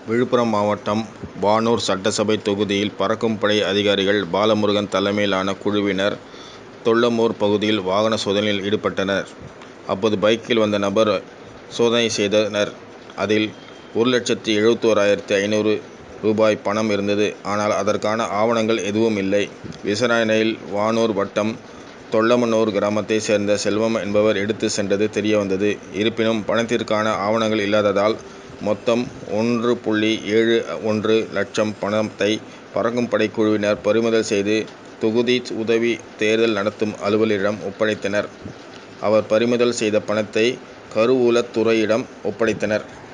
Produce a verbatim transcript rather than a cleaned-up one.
விழுப்புரம் மாவட்டம் வானூர் சட்டசபை தொகுதியில் பறக்கும் படை அதிகாரிகள் பாலமுருகன் தலைமையிலான குழுவினர் தொல்லமூர் பகுதியில் வாகன சோதனையில் ஈடுபட்டனர். அப்போது பைக்கில் வந்த நபர் சோதனை செய்தனர். அதில் ஒரு லட்சத்து எழுபத்தோராயிரத்து ஐநூறு ரூபாய் பணம் இருந்தது. ஆனால் அதற்கான ஆவணங்கள் எதுவும் இல்லை. விசாரணையில் வானூர் வட்டம் தொல்லமனூர் கிராமத்தை சேர்ந்த செல்வம் என்பவர் எடுத்து சென்றது தெரியவந்தது. இருப்பினும் பணத்திற்கான ஆவணங்கள் இல்லாததால் மொத்தம் ஒன்று புள்ளி ஏழு ஒன்று லட்சம் பணத்தை பறக்கும் படை குழுவினர் பறிமுதல் செய்து தொகுதி உதவி தேர்தல் நடத்தும் அலுவலரிடம் ஒப்படைத்தனர். அவர் பறிமுதல் செய்த பணத்தை கருவூலத்துறையிடம் ஒப்படைத்தனர்.